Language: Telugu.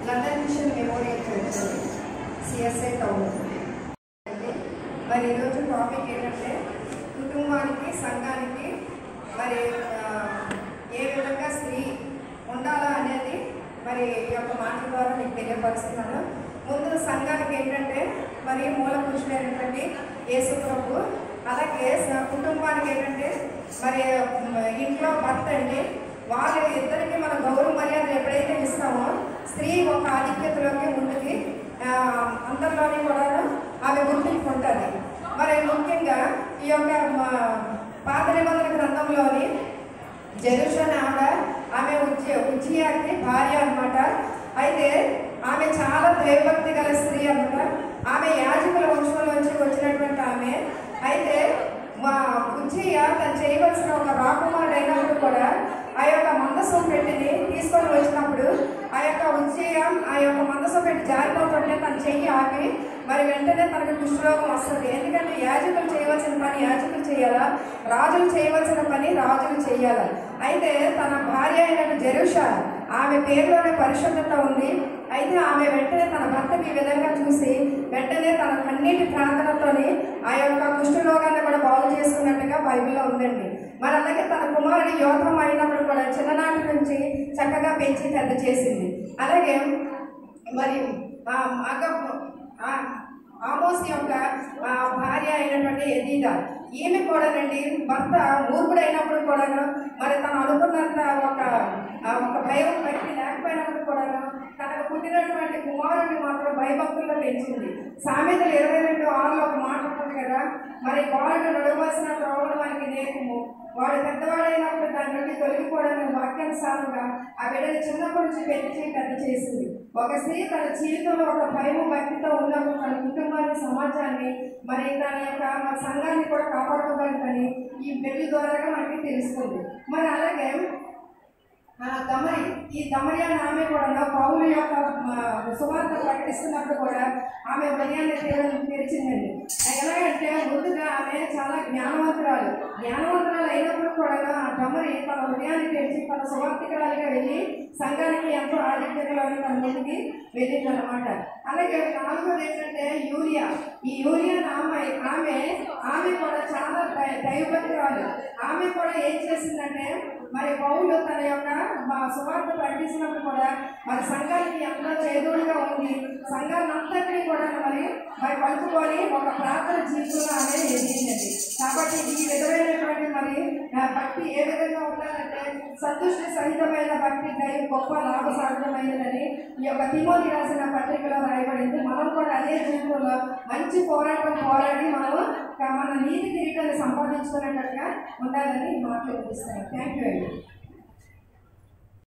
London mission memorial church CSI town. మరి ఈరోజు టాపిక్ ఏంటంటే కుటుంబానికి సంఘానికి మరి ఏ విధంగా స్త్రీ ఉండాలా అనేది మరి ఈ యొక్క మాటల ద్వారా మీకు తెలియపరుస్తున్నాను. ముందు సంఘానికి ఏంటంటే మరి మూల పురుషుడైనటువంటి యేసు ప్రభు, అలాగే కుటుంబానికి ఏంటంటే మరి ఇంట్లో భర్త అండి. వాళ్ళ ఇద్దరికి మన గౌరవ మర్యాదలు ఎప్పుడైతే ఇస్తామో స్త్రీ ఒక ఆధిక్యతలోకి ముందుకి అందరిలోని కూడా ఆమె గుర్తింపు ఉంటుంది. మరి ముఖ్యంగా ఈ యొక్క పాత నిబంధన గ్రంథంలోని జెరూషలేము ఆమె ఉజ్జియాకి భార్య అనమాట. అయితే ఆమె చాలా దైవభక్తి గల స్త్రీ అనమాట. ఆమె యాజకుల వంశంలోంచి వచ్చినటువంటి ఆమె. అయితే మా ఉజ్జియ తను చేయవలసిన ఒక రాకుమారుడు అయినప్పుడు కూడా ఆ యొక్క మందసం పెట్టిని తీసుకొని వచ్చినప్పుడు ఆ యొక్క ఉజ్జియ ఆ యొక్క మందసం పెట్టి జారిపోతుంటే తన చెయ్యి ఆపి మరి వెంటనే తనకు కుష్ఠరోగం వస్తుంది. ఎందుకంటే యాజకులు చేయవలసిన పని యాజకులు చేయాలా, రాజులు చేయవలసిన పని రాజులు చేయాలా. అయితే తన భార్య అయిన జెరూషలేము ఆమె పేరులోనే పరిశుద్ధత ఉంది. అయితే ఆమె వెంటనే తన భర్తకి ఈ విధంగా చూసి వెంటనే తన కన్నీటి ప్రార్థనతోని ఆ యొక్క కుష్ఠరోగాన్ని కూడా బాగు చేసుకున్నట్టుగా బైబిల్లో ఉందండి. మరి అలాగే తన కుమారుడి యోధం అయినప్పుడు కూడా చిన్ననాటి నుంచి చక్కగా పెంచి పెద్ద చేసింది. అలాగే మరి ఆమోస్ యొక్క భార్య అయినటువంటి ఎదీదా, ఈమె కూడానండి భర్త మూర్ఖుడైనప్పుడు కూడాను మరి తను అనుకున్నంత ఒక భయం భక్తి లేకపోయినప్పుడు కూడాను తనకు పుట్టినటువంటి కుమారుడిని మాత్రం భయభక్తుల్లో పెంచింది. సామెతలు 22:6 ఒక మాట ఉంటుంది కదా, మరి బాలుడు నడవలసిన త్రోవను మనకి నేర్పుము, వాడు పెద్దవాడైనప్పుడు దాని నుండి తొలగిపోవడానికి వాక్యానుసారంగా ఆ బిడ్డని చిన్నప్పటి నుంచి పెంచి పెద్ద చేసింది. ఒక స్త్రీ తన జీవితంలో ఒక భయము భక్తితో ఉన్నప్పుడు తన కుటుంబాన్ని సమాజాన్ని మరి తన యొక్క సంఘాన్ని కూడా కాపాడుకోగలదని ఈ పెళ్లి ద్వారా మనకి తెలుస్తుంది. మరి అలాగే ఈ దమరి అనే ఆమె కూడా పౌలు యొక్క సువార్త ప్రకటిస్తున్నప్పుడు కూడా ఆమె హృదయాన్ని తెరిచిందండి. ఎలాగంటే ముందుగా ఆమె చాలా జ్ఞానవంతురాలు అయినప్పుడు కూడా ఆ దమరి తన హృదయాన్ని తెరిచి తన సువార్తికురాలుగా వెళ్ళి సంఘానికి ఎంతో ఆధిక్యతలోని తన ముందుకి వెళ్ళిందనమాట. అలాగే 4వది ఏంటంటే ఈ యూరియా ఆమె కూడా చాలా దైవభక్తురాలు. ఆమె కూడా ఏం చేసిందంటే మరి పౌలు తన యొక్క సువార్త ప్రకటించినప్పుడు కూడా మరి సంఘానికి ఎంతో చేదోడుగా ఉంది. సంఘాన్ని అంతటినీ కూడా మరి కలుపుకొని ఒక ప్రార్థన జీవితంలో ఆమె ఎదిగిందండి. కాబట్టి ఈ విధమైనటువంటి మరి భక్తి ఏ విధంగా ఉండాలంటే సంతుష్టి సహితమైన భక్తి దైవ గొప్ప లాభసాధనమైనదని ఈ యొక్క తిమోతి రాసిన పత్రికలో రాయబడింది. మనం కూడా అదే జీవితంలో మంచి పోరాడి మనము మన నీతి కిరీటాన్ని సంపాదించుకునేటట్టుగా ఉండాలని మాట్లాడుతున్నాను. థ్యాంక్ యూ అండి.